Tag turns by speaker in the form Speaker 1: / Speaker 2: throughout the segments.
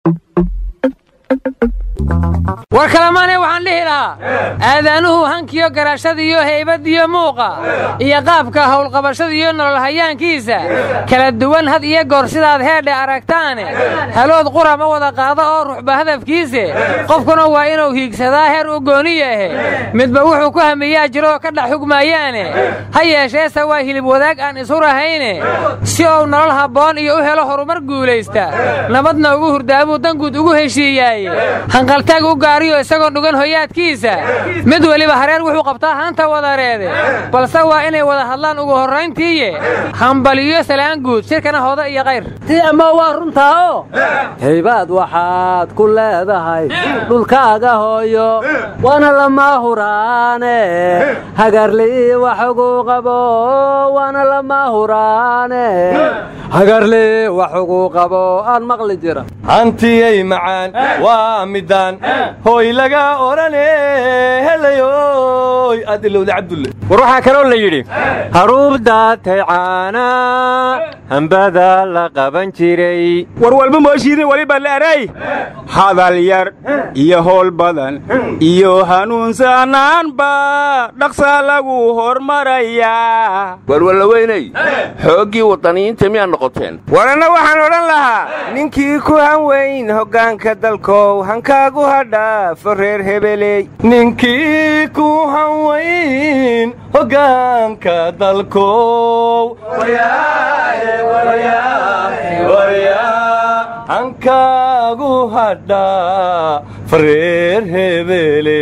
Speaker 1: warkalamaanay waxaan dhihi lahaa aadaanuhu hankiyo garashadiiyo haybadiyo muuqa iyo qaabka howlqabashadiiyo nolol hayaankiisa kala duwan had iyo goor sidaad heedhe aragtaane halood qura ma wada qaado oo ruuxba hadafkiise qofkuna waa inuu hiigsadaa heer u gooniya ahe midba wuxuu ku hamiyaa jiroo ka dhex xugmaayaane ha yeesheese waa hilib wadaag aan ishurahayne si uu nolol habboon iyo u helo horumar guulaysta nabadna ugu hurdaabuu danguud ugu heshiiyaaye hanqaltaag u gaariyo isagoo dhugan hoyaadkiisa mid weliba hareer wuxuu qabtaa hanta wadareede balse waa inay wada hadlaan ugu horrayntiiye hambaliyo salaan guud shirkana hooda iyo qayr
Speaker 2: tii ama waa runtaa oo haybaad waxaad ku leedahay dhulkaaga hooyo waana lama huraane hagarlii wax ugu qabo waana lama huraane hagarlii wax ugu qabo aan maqli jira
Speaker 3: hantiyay macaan waa midaan hooy laga orane helayoy adilowda cabdulle
Speaker 4: war waxaa kaloo la yidhi haruub daatay caana hambada la qaban jiray
Speaker 5: war walba mooshiidin waliba la eray hadal yar iyo howl badan iyo hanuunsanaanba dhaqsa lagu hormarayaa
Speaker 6: war walla weynay xooggii waddaniyiinta miyaa noqoteen
Speaker 7: waranna waxaan odhan lahaa ninkii ku hanweyn hoggaanka dalkow hankaagu hadhaa fareer hebeley
Speaker 3: ninkii ku hanweyn hoggaanka dalkow hankaagu hadhaa fareer hebele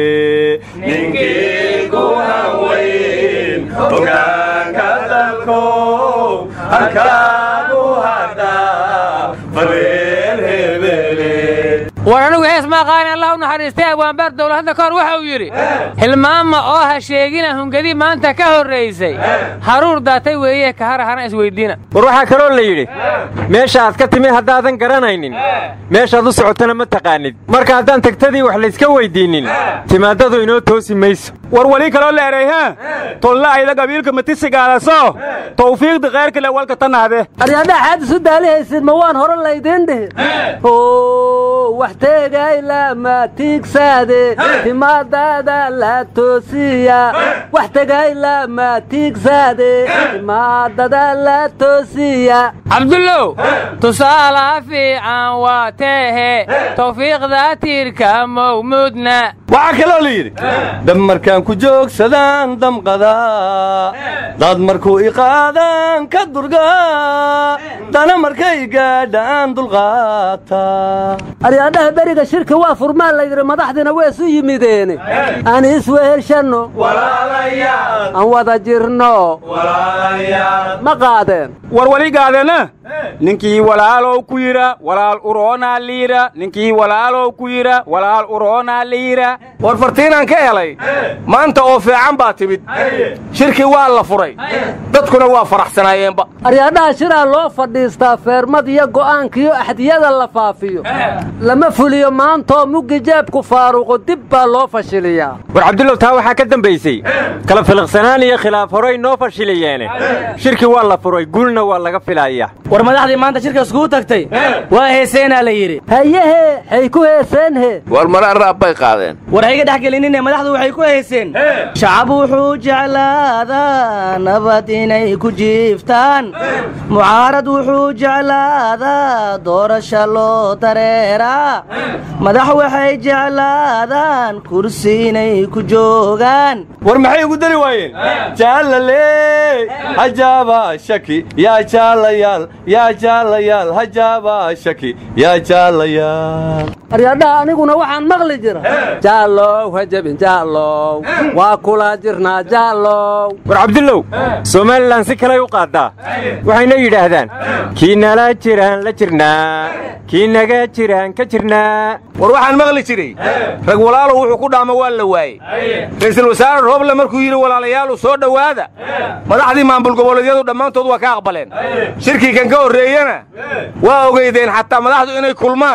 Speaker 3: ninkii ku hanweyn hoggaanka dalkow hankaagu hadhaa fareer hebele
Speaker 1: war anigu hees maaqaani allah u naxariistay abwaanbaar dawladda kahor waxa uu yidhi hilmaama oo ha sheegina hungadi maanta ka horraysay haruur daatay weeye ka harahana isweyddiina
Speaker 4: war waxaa kaloo la yidhi meesha aad ka timi haddaadan garanaynin meeshaad u socotana ma taqaanid marka haddaan tagtadii wax layska weyddiinnin timaadadu inoo toosi mayso
Speaker 5: war wali kaloo la eray ha tolla ayda qabiilka matisigaadaso tawfiiqda khayrka le walka tanaade
Speaker 2: aryaadhaha xaadis u daalihaysid ma waan hore laydiin dhihi wax tegay lama tiigsaade timaadada la toosiya wax tegay lama tiigsaade timaadada la toosiya
Speaker 1: cabdullow tusaalaha fiican waa teehe tawfiiqda tiirka mawmuudna
Speaker 3: waxaa kaloo la yidhi dab markaan ku joogsadaan damqadaa dad markuu iqaadaan ka durgaa dana markay gaadhaan dulqaataa
Speaker 2: aryaadhaha beriga shirka waa furmaan la yidhi madaxdiina waa isu yimideene aan iswehelshanno aan wada jirno ma qaadeen
Speaker 5: war wali gaadena ninkii walaalow ku yira walaal uroonaa liira ninkii walaalow ku yira walaal uroonaa liira
Speaker 7: war fartiinaan ka helay maanta oo fiican baa timid shirkii waa la furay dadkuna waa faraxsanaayeenba
Speaker 2: aryaadhaha shiraa loo fadhiistaa feermad iyo go'aankiyo axdiyada la faafiyo lama fuliyo maantoo muggi jeebku faaruqo dib baa loo fashiliyaa
Speaker 4: war cabdullow taa waxaa ka dambaysay kala filiqsanaan iyo khilaaf horay noo fashiliyeene shirkii waa la furay guulna waa laga filayaa
Speaker 8: war madaxdii maanta shirka iskugu tagtay waa heeseenaa la yidhi
Speaker 2: hayehe xay ku heeseenhe
Speaker 6: war mara raab bay qaadeen
Speaker 8: war hayga dhex gelinine madaxdu waxay ku heeseen shacab wuxuu jeclaadaa nabad inay ku jiiftaan mucaarad wuxuu jeclaadaa doorasha loo dareeraa madax waxay jeclaadaan kursi inay ku joogaan
Speaker 3: war maxay ugu dari waayeen jaalale hajaaba shaki yaa jaalayaal yaa jaalayaal hajaaba shaki yaa jaalayaal
Speaker 2: aryaadhaha aniguna waxaan maqli jira jaallow hajabin jaallow waa kula jirnaa jaallow
Speaker 4: war cabdullow somalilan si kaley u qaaddaa waxayna yidhaahdaan kii nala jiraan la jirnaa kii naga jiraan ka jirnaa
Speaker 7: war waxaan maqli jiray rag walaalow wuxuu ku dhaamo waa la waayey ra'iisul wasaare rooble markuu yidhi walaalayaalu soo dhowaada madaxdii maamul goboleedyadu dhammaantood waa ka aqbaleen shirkii kan ka horreeyena waa ogeydeen xataa madaxdu inay kulmaan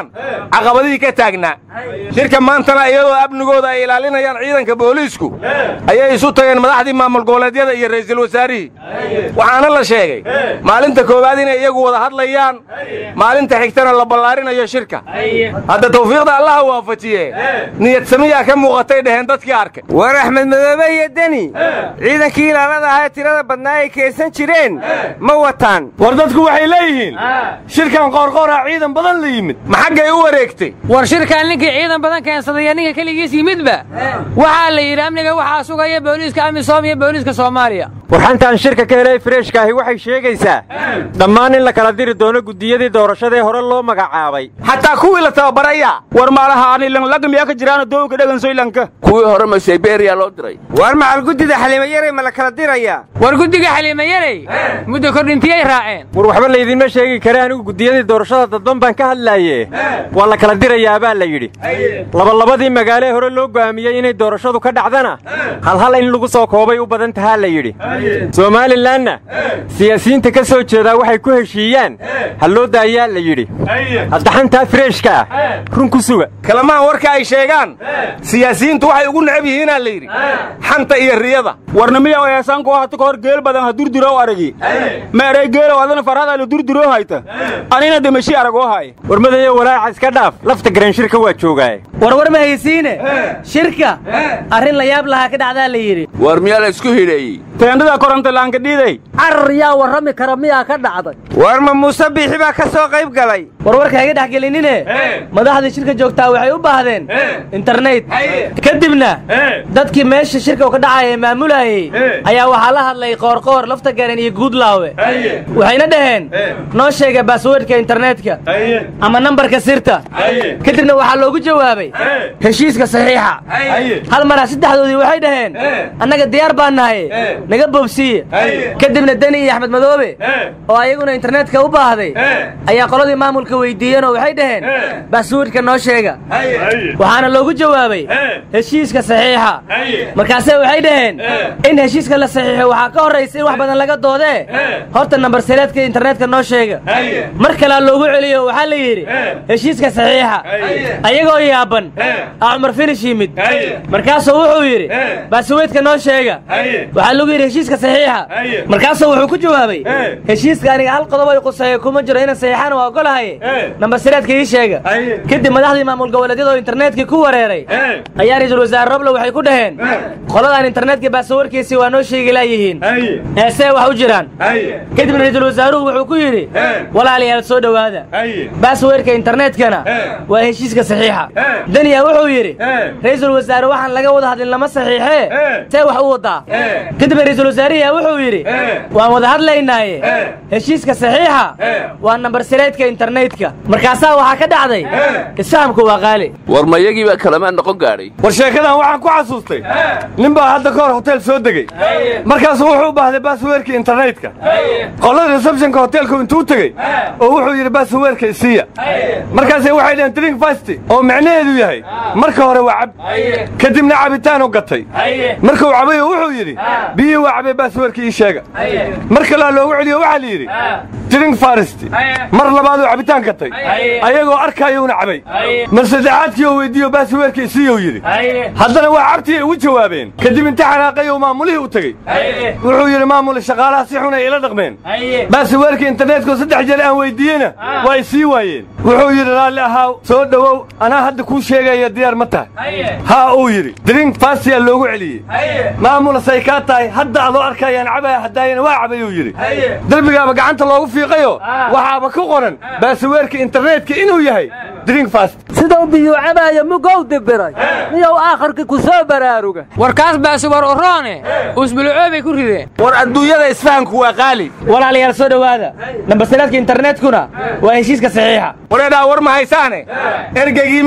Speaker 7: caqabadihii ka taagnaa shirka maantana iyadoo amnigooda ay ilaalinayaan ciidanka booliisku ayay isu tageen madaxdii maamul goboleedyada iyo ra'iisul wasaarihii waxaana la sheegay maalinta koowaad inay iyagu wada hadlayaan maalinta xigtana la ballaarinayo shirka hadda tawfiiqda allaha waafajiye niyad samiyaa ka muuqatay dheheen dadkii arkay
Speaker 4: war axmed madoobe iyo deni ciidankii ilaalada ahaa tirada badnaa ay keensan jireen ma wataan
Speaker 3: war dadku waxay leeyihiin shirkan qoorqooraa ciidan badan la yimid
Speaker 7: ma xaggay u wareegtay
Speaker 1: war shirkaan ninkii ciidan badan keensadaya ninka keligiis yimidba waxaa la yidhi amniga waxaa sugaya booliiska amisom iyo booliiska soomaaliya
Speaker 4: warxantaan shirka ka helay freeshkaahi waxay sheegaysaa dhammaan in la kala diri doono guddiyadii doorashadaee hore loo magacaabay
Speaker 7: xataa kuwii la tababaraya war maalaha ani lanlagamiyaa ka jiraano doonka dhegansoylanka
Speaker 6: kuwii hore ma saybeeriya loo diray
Speaker 4: war macal guddida xaliimayarey ma la kala dirayaa
Speaker 1: war guddiga xaliimayarey muddo kordhintiyay raaceen
Speaker 4: war waxba laydinma sheegi kare anigu guddiyadii doorashada dadban baan ka hadlaaye waa la kala dirayaa baa la yidhi labalabadii magaalee hore loo go'aamiyey inay doorashadu ka dhacdana halhal in lagu soo koobay u badan tahaa la yidhi somalilanna siyaasiyiinta ka soo jeedaa waxay ku heshiiyaan ha loo daayaa la yidhi haddaxantaa freeshka ah run ku suga
Speaker 7: kalamaan warka ay sheegaan siyaasiyiintu waxay ugu necab yihiinaa la yidhi xanta iyo riyada warnamiya eesaanku hata kahor geel badan ha durdurow aragi meeray geelow adana farhada la durdurow hayta anina damashi aragoo haaya
Speaker 4: warmadayo walaaca iska dhaaf lafta garan shirka waa joogaaye
Speaker 8: warwar ma haysiine shirka arrin la yaab lahaa ka dhacdaa la yidhi
Speaker 6: war miyaa la isku hidheeyey
Speaker 7: teendhada koronta laanka dhiiday
Speaker 2: carar yaa warrami kara miyaa ka dhacday
Speaker 4: war ma muuse biixi baa ka soo qayb galay
Speaker 8: warwarka hayga dhex gelinine madaxdii shirka joogtaa waxay u baahdeen internet kadibna dadkii meesha shirka ka dhacaya maamulayey ayaa waxaa la hadlay qoorqoor lafta garan iyo guudlaawe waxayna dhaheen noo sheega baaswordka internetka ama nambarka sirta kadibna waxaa loogu jawaabay heshiiska saxiixa hal maraa saddexdoodii waxay dhaheen annaga diyaar baan nahay naga boobsiiye kadibna deni iyo axmed madoobe oo ayaguna internetka u baahday ayaa qoladii maamulka weydiiyeen oo waxay dhaheen baaswordka noo sheega waxaana loogu jawaabay heshiiska saxiixa markaase waxay dhaheen in heshiiska la saxiixo waxaa ka horraysa in wax badan laga doodee horta nambar sireedka internetka noo sheega mar kalea loogu celiyo waxaa la yidhi heshiiska saxiixa ayagoo yaaban aa cumar finish yimid markaasuu wuxuu yidhi baaswordka noo sheega waxaa lagu yidhi heshiiska saxiixa markaasuu wuxuu ku jawaabay heshiiska aniga hal qodob ay quseeya kuma jiro inaan saxiixaan waa ogolahay nambar sireedka ii sheega kadib madaxdii maamul goboleedyada oo internetkii ku wareeray ayaa ra'iisul wasaare roble waxay ku dhaheen qoladaan internetka baaswarkiisii waa noo sheegi laayihiin eesee wax u jiraan kadibna ra'iisul wasaaruhu wuxuu ku yidhi walaalayaal soo dhowaada baaswarka internetkana waa heshiiska saxiixa daniya wuxuu yidhi ra'iisul wasaare waxaan laga wada hadlin lama saxiixee see wax u wadaa kadibna ra'iisul wasaarihiya wuxuu yidhi waan wada hadlaynaaye heshiiska saxiixa waa nambar sireedka internetka markaasaa waxaa ka dhacday isfahamku waa qaali
Speaker 6: war mayagii baa kalamaan noqon gaadhay
Speaker 3: war sheekadan waxaan ku xasuustay nin baa hadda ka hor hotel soo degey markaasuu wuxuu u baahday baasweerkii internetka qolada receptionka hotelku intuu tegey oo wuxuu yidhi baasweerka isiiya markaasay waxay dhaheen drink fast oo macnaheedu yahay marka hore waa cab kadibna cabitaan u gatay markuu cabayo wuxuu yidhi biyii waa cabay baasweerka ii sheega mar kalea loogu celiyo waxaa la yidhi drink farst mar labaaduu cabitaan gatay ayagoo arkayuuna cabay mar saddexaadkii oo weydiiyo baasweerka isiiyou yidhi haddana waa cabtii ay ugu jawaabeen kadib inta xanaaqayou maamulihii u tegey wuxuu yidhi maamule shaqaalaha si xun ay ila dhaqmeen baasweerka internetko 3 jeer aan weydiiyena waa isii waayeen wuxuu yidhi raalli ahaaw soo dhowow anaa hadda kuu sheegaya diyaar ma tahay haa uu yidhi drink fastiyaa loogu celiyey maamula say kaa tahay hadda adoo arkayaan cabaya haddaayana waa cabayuu yidhi derbigaaba gacanta loogu fiiqayo waxaaba ku qoran baasweerka internetka inuu yahay drink fast
Speaker 2: sidau biyuu cabaaya mugow dibiray miyow aakharkii ku soo baraaruga
Speaker 1: warkaas baasuwar oroone usbulucoobay ku rideen
Speaker 7: war adduunyada isfahanku waa qaali
Speaker 8: walaalayaal soo dhowaada nambar sireedka internetkuna waa heshiiska saxiixa
Speaker 7: wareedhaa war ma haysaane ergeygii midowga afrika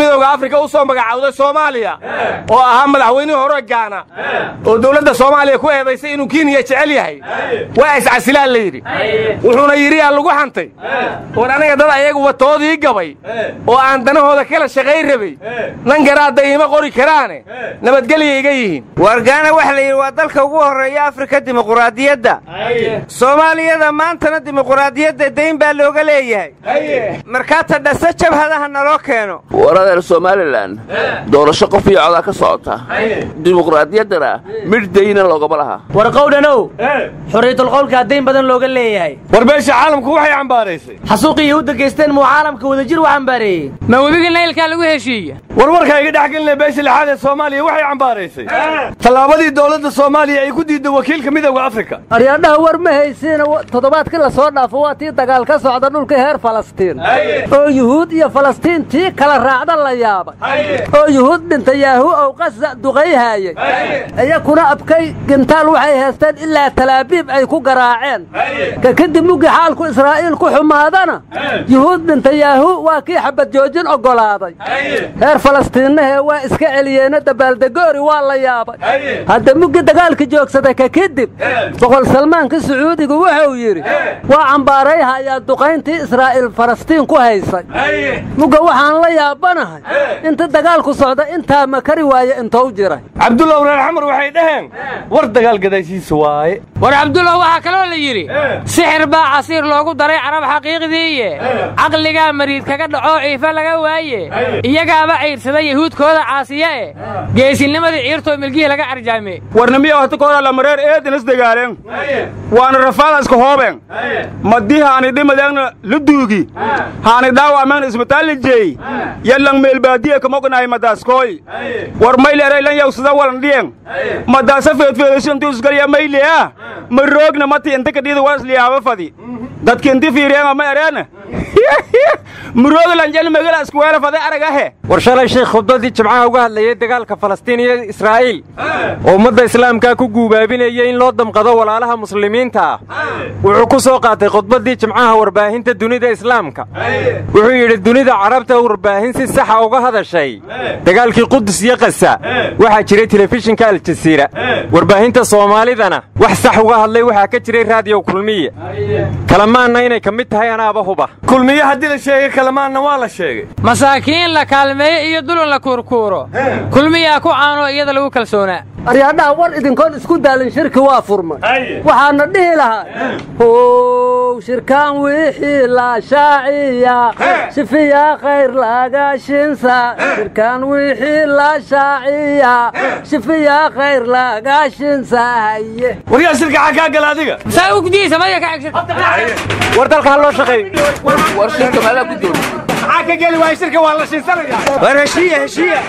Speaker 7: afrika u soo magacaawday soomaaliya oo ahaa madaxweynihii hore gaana oo dowladda soomaaliya ku eedaysay inuu kenya jecel yahay waa iscasilaan la yidhi wuxuuna yidhi yaa lagu xantay war aniga dad ayagu watoodii gabay oo aan danahooda kala shaqay rabay nan garaadda iima qori karaane nabadgelya iga yihiin
Speaker 9: wargaana waxa la yidhi waa dalka ugu horreeya afrika dimuquraadiyadda soomaaliyada maantana dimuquraadiyadda dayn baa looga leeyahay markaata dhase jabhadaha naloo keeno
Speaker 6: waradeer somalilan doorasho qof iyo codaa ka socota dimuquraadiyaddana midh dayna loogama laha
Speaker 8: war qowdhanow xorriyatul qowlka dayn badan looga leeyahay
Speaker 3: war beesha caalamku waxay cambaaraysay
Speaker 8: xasuuqii yahuudda geysteen muu caalamka wadajir u cambaareeyey
Speaker 1: ma webiga naylkaa lagu heshiiya
Speaker 3: warwarka iga dhex gelinaya beesha lixaad ee soomaaliya waxay cambaaraysay tallaabadii dowladda soomaaliya ay ku diidday wakiilka midowga afrika
Speaker 2: aryaadhaha war ma haysiina toddobaadkii la soo dhaafo waa tii dagaal ka socda dhulka heer falastiin oo yuhuud iyo falastiin tii kala raacda la yaabay oo yuhuud dhintayaahu ow qasa duqayhaayay iyakuna abkay gintaal waxay haysteen ilaa talaabiib ay ku garaaceen ka kadib muggi xaalku israa'iil ku xumaadana yuhuud dhintayaahu waa kii xabad joojin oggolaaday heer falastiinnahee waa iska celiyeena dabaaldegoori waa la yaabay hadda muggi dagaalka joogsada ka kadib boqol salmaanka sacuudigu wuxuu yidhi waa cambaarayhayaa duqayntii israa'iil falastiin ku haysay mugga waxaan la yaabanahay inta dagaalku socda intaa ma kari waaye intou jiray
Speaker 3: cabdullaw reer xamar waxay dhaheen war dagaal gadaashiisa waaye
Speaker 1: war cabdullaw waxaa kaloo la yidhi sixir baa casiir loogu daray carab xaqiiqdiiye caqligaa mariid kaga dhacoo ciifa laga waaye iyagaaba ciirsada yahuudkooda caasiye e geesinimadii ciirtoo milgihii laga arjaame
Speaker 5: warnamiya hata kooda la mareer eedin isdagaaleen waana rafaadaska hoobeen madii haani dhimadeegna la duugi haani dhaawacmeen isbitaalli jeey yallang meelbaadiye kamognahay madaaskooy war mayleeray lan yawsada walan dhiyen madaasa feedfeedashantu isgalya maylea maroogna mati inta kadhida waa isliyaaba fadi dadki inti fiiriyeen ma ereena marooga lanjal magala iskuweela faday aragahe
Speaker 4: war shalay sheekh khudbadii jimcaha uga hadlayay dagaalka falastiin iyo israa'iil oo ummadda islaamka ku guubaabinayay in loo damqado walaalaha muslimiinta ah wuxuu ku soo qaatay khudbadii jimcaha warbaahinta dunida islaamka wuxuu yidhi dunida carabta warbaahin si saxa uga hadashay dagaalkii qudus iyo qasa waxaa jiray telefishinka aljasiira warbaahinta soomaalidana wax sax uga hadlay waxaa ka jiray raadiyo kulmiye kalamaanna inay ka mid tahay anaaba huba
Speaker 3: kulmiye haddii la sheegay kalamaanna waa la sheegay
Speaker 1: masaakiin la kaalmeeye iyo dulun la kuurkuuro kulmiyaa ku caanoo iyada lagu kalsoonaa
Speaker 2: aryaadhaha war idinkoon isku daalin shirki waa furmay waxaana dhihi lahaa how shirkaan wixii la shaaciya shifiya khayr laga shinsa shirkaan wixii la shaaciya shifiya khayr laga shinsa haye
Speaker 3: waryaa shirka xakaa gala adiga
Speaker 1: saa u gudiyeysa maya ka cegsan
Speaker 4: war dalka ha loo shaqeeyo
Speaker 6: war shirka maadaa ku dooni
Speaker 7: maxaa ka geli waaya shirka waa la shiinsanaya
Speaker 5: war heshiiya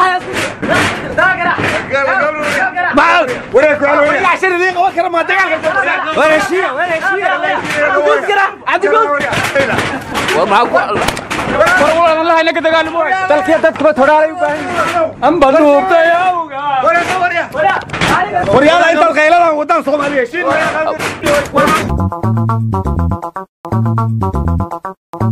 Speaker 4: dalkiya dadkuba todhaalay u baahan
Speaker 3: amba duubtay awga
Speaker 7: waryaada intaad qayladan wadaan soomaaliya heshiin